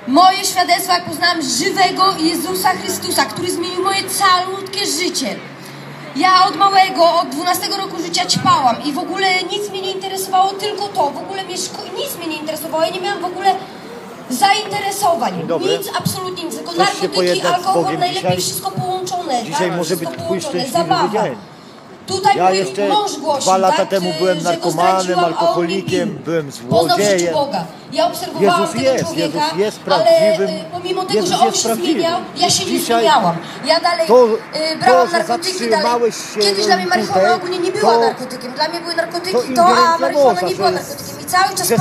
Moje świadectwo, jak poznałam żywego Jezusa Chrystusa, który zmienił moje calutkie życie. Ja od małego, od 12 roku życia ćpałam i w ogóle nic mnie nie interesowało, tylko to. W ogóle nic mnie nie interesowało, ja nie miałam w ogóle zainteresowań. Nic, absolutnie nic. Tylko narkotyki, alkohol, najlepiej wszystko połączone. Dzisiaj tak, może być twój szczęśliwy zabawa. dzień. Tutaj ja mój jeszcze mąż głosił, 2 lata tak, temu byłem narkomanem, alkoholikiem, byłem złodziejem. Boga. Ja obserwowałam Jezus tego jest, człowieka, Jezus jest prawdziwym. ale pomimo tego, Jezus że on jest się prawdziwy. zmieniał, ja się nie Dzisiaj zmieniałam. Ja dalej brałam narkotyki, dalej. Kiedyś dla mnie marihuana ogólnie nie była narkotykiem. Dla mnie były narkotyki to, a marihuana nie była narkotykiem. I cały czas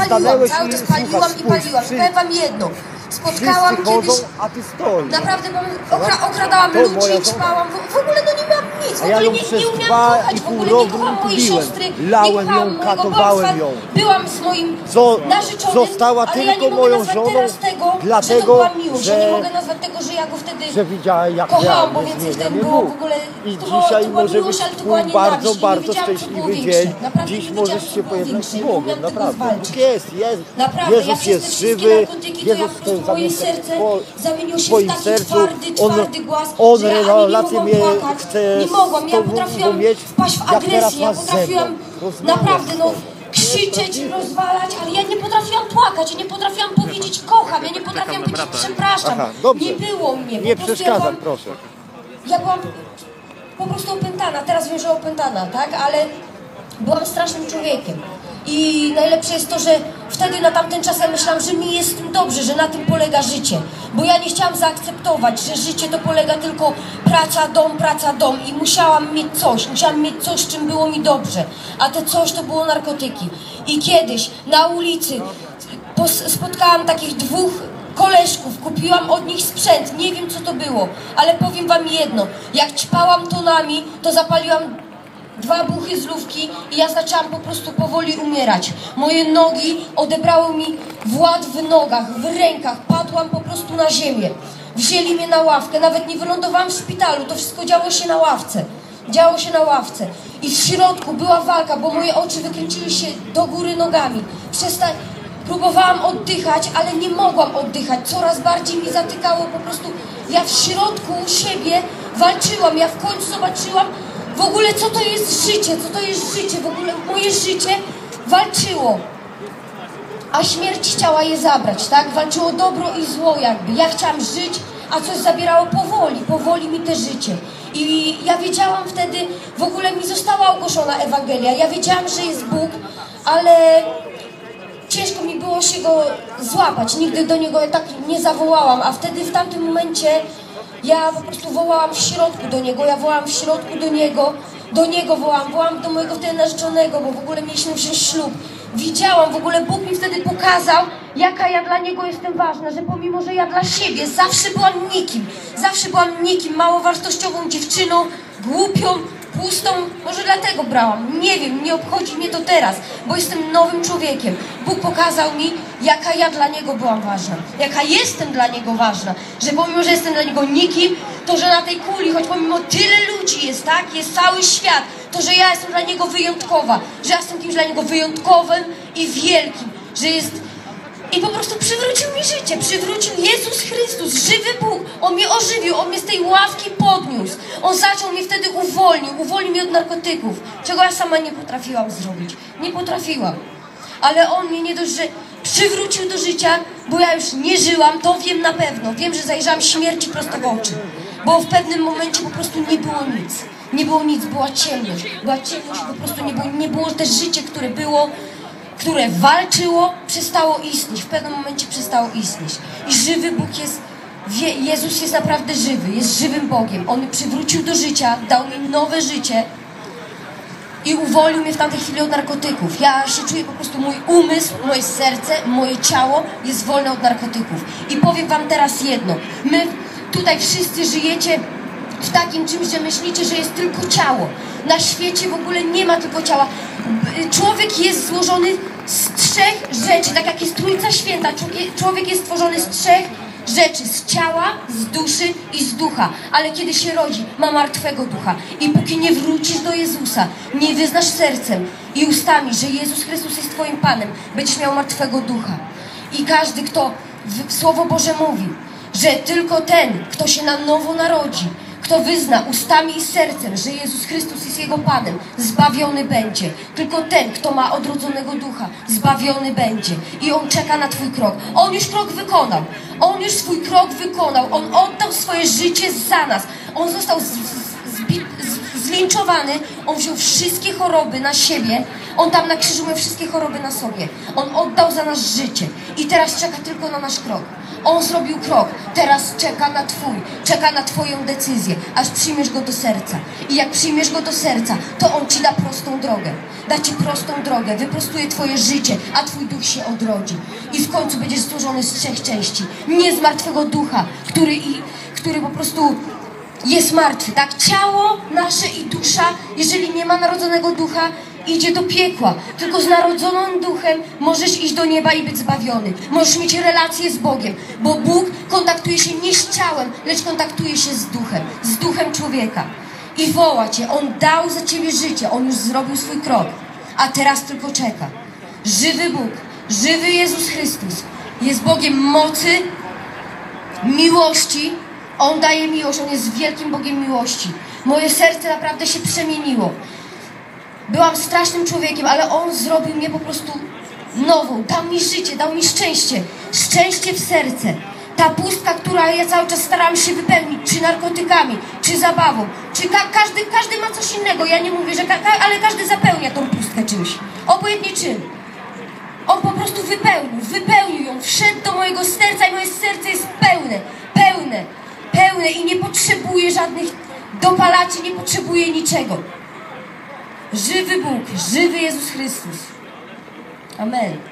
paliłam i paliłam. Powiem wam jedno. Spotkałam kiedyś, a ty stoisz. Naprawdę okradałam ludzi, ćpałam, w ogóle no nie miałam nic, w ogóle nie umiałam kochać, w ogóle nie kochałam mojej siostry, lałem ją, katowałem ją. Byłam z moim narzeczonym, została ale ja tylko nie moją mogę nazwać żoną, teraz tego, dlatego, że to była miłość, że nie mogę nazwać tego, że ja go wtedy widziałem, jak kochałam, bo więcej wtedy było w ogóle, i to dzisiaj była może miłość, być ale to była twój bardzo, nienawiść, bardzo nie wiedziałam, co szczęśliwy było dzień. większe. Naprawdę Dziś nie możesz wiedziałam, się co było pojednać większe. z Nie Bogiem, umiałam tego naprawdę. zwalczyć. Jest. Naprawdę, Jezus ja jest wszystkie żywy, narkotyki, to ja Jezus po prostu moje serce zamieniło się w twoim taki sercu, twardy głaz, on że ja ani relację nie mogłam płakać, nie mogłam, ja potrafiłam mieć, wpaść w agresję, ja potrafiłam naprawdę krzyczeć, rozwalać, ale ja nie potrafiłam płakać, ja nie potrafiłam powiedzieć kocham, ja nie potrafiłam powiedzieć przepraszam, nie było mnie. Nie przeszkadzam, proszę. Ja byłam po prostu opętana, teraz wiem, że opętana, tak, ale byłam strasznym człowiekiem. I najlepsze jest to, że wtedy na tamten czas ja myślałam, że mi jest z tym dobrze, że na tym polega życie. Bo ja nie chciałam zaakceptować, że życie to polega tylko praca, dom i musiałam mieć coś, czym było mi dobrze. A te coś to było narkotyki. I kiedyś na ulicy spotkałam takich 2 koleżków, kupiłam od nich sprzęt, nie wiem co to było, ale powiem wam jedno, jak ćpałam tonami, to zapaliłam 2 buchy z lufki i ja zaczęłam po prostu powoli umierać. Moje nogi odebrały mi wład w nogach, w rękach, padłam po prostu na ziemię. Wzięli mnie na ławkę, nawet nie wylądowałam w szpitalu, to wszystko działo się na ławce. I w środku była walka, bo moje oczy wykręciły się do góry nogami. Próbowałam oddychać, ale nie mogłam oddychać. Coraz bardziej mi zatykało po prostu. Ja w środku siebie walczyłam. Ja w końcu zobaczyłam w ogóle co to jest życie. W ogóle moje życie walczyło. A śmierć chciała je zabrać, tak? Walczyło dobro i zło jakby. Ja chciałam żyć, a coś zabierało powoli mi te życie. I ja wiedziałam wtedy, w ogóle mi została ogłoszona Ewangelia. Ja wiedziałam, że jest Bóg, ale ciężko mi było się go złapać. Nigdy do niego tak nie zawołałam, a wtedy w tamtym momencie ja po prostu wołałam w środku do niego, wołałam do mojego wtedy narzeczonego, bo w ogóle mieliśmy wziąć ślub. Widziałam, w ogóle Bóg mi wtedy pokazał, jaka ja dla Niego jestem ważna, że pomimo, że ja dla siebie zawsze byłam nikim, mało wartościową dziewczyną, głupią, pustą, może dlatego brałam, nie wiem, nie obchodzi mnie to teraz, bo jestem nowym człowiekiem. Bóg pokazał mi, jaka ja dla Niego byłam ważna, jaka jestem dla Niego ważna, że pomimo, że jestem dla Niego nikim, to, że na tej kuli, choć pomimo tyle ludzi jest, tak, jest cały świat, to, że ja jestem dla Niego wyjątkowa, że ja jestem kimś dla Niego wyjątkowym i wielkim, że jest... I po prostu przywrócił mi życie, przywrócił Jezus Chrystus, żywy Bóg. On mnie ożywił, On mnie z tej ławki podniósł. On zaczął mnie wtedy uwolnił mnie od narkotyków, czego ja sama nie potrafiłam zrobić. Nie potrafiłam. Ale On mnie nie dość, że przywrócił do życia, bo ja już nie żyłam, to wiem na pewno. Wiem, że zajrzałam śmierci prosto w oczy. Bo w pewnym momencie po prostu nie było nic. Nie było nic, była ciemność. Po prostu nie było też życie, które walczyło, przestało istnieć. W pewnym momencie przestało istnieć. I żywy Bóg jest, Jezus jest naprawdę żywy, jest żywym Bogiem. On mnie przywrócił do życia, dał mi nowe życie i uwolnił mnie w tamtej chwili od narkotyków. Ja się czuję po prostu, mój umysł, moje serce, moje ciało jest wolne od narkotyków. I powiem wam teraz jedno. My tutaj wszyscy żyjecie w takim czymś, że myślicie, że jest tylko ciało. Na świecie w ogóle nie ma tylko ciała. Człowiek jest złożony z 3 rzeczy, tak jak jest Trójca Święta. Człowiek jest stworzony z 3 rzeczy. Z ciała, z duszy i z ducha. Ale kiedy się rodzi, ma martwego ducha. I póki nie wrócisz do Jezusa, nie wyznasz sercem i ustami, że Jezus Chrystus jest Twoim Panem, będziesz miał martwego ducha. I każdy, kto Słowo Boże mówi, że tylko ten, kto się na nowo narodzi, kto wyzna ustami i sercem, że Jezus Chrystus jest Jego Panem, zbawiony będzie. Tylko ten, kto ma odrodzonego ducha, zbawiony będzie. I On czeka na Twój krok. On już krok wykonał. On już swój krok wykonał. On oddał swoje życie za nas. On został zlinczowany. On wziął wszystkie choroby na siebie. On tam na krzyżu miał wszystkie choroby na sobie. On oddał za nas życie. I teraz czeka tylko na nasz krok. On zrobił krok. Teraz czeka na Twój. Czeka na Twoją decyzję. Aż przyjmiesz Go do serca. I jak przyjmiesz Go do serca, to On Ci da prostą drogę. Da Ci prostą drogę. Wyprostuje Twoje życie, a Twój duch się odrodzi. I w końcu będziesz złożony z 3 części. Nie z martwego ducha, który po prostu jest martwy, tak? Ciało nasze i dusza, jeżeli nie ma narodzonego ducha, idzie do piekła. Tylko z narodzonym duchem możesz iść do nieba i być zbawiony. Możesz mieć relację z Bogiem, bo Bóg kontaktuje się nie z ciałem, lecz kontaktuje się z duchem człowieka. I woła Cię. On dał za Ciebie życie. On już zrobił swój krok. A teraz tylko czeka. Żywy Bóg, żywy Jezus Chrystus jest Bogiem mocy, miłości. On daje miłość. On jest wielkim Bogiem miłości. Moje serce naprawdę się przemieniło. Byłam strasznym człowiekiem, ale On zrobił mnie po prostu nową. Dał mi życie, dał mi szczęście. Szczęście w serce. Ta pustka, która ja cały czas starałam się wypełnić, czy narkotykami, czy zabawą, czy każdy ma coś innego. Ja nie mówię, że ale każdy zapełnia tą pustkę czymś. Obojętnie czym. On po prostu wypełnił ją. Wszedł do mojego serca i moje serce jest pełne i nie potrzebuje żadnych dopalaczy, nie potrzebuje niczego. Żywy Bóg, żywy Jezus Chrystus. Amen.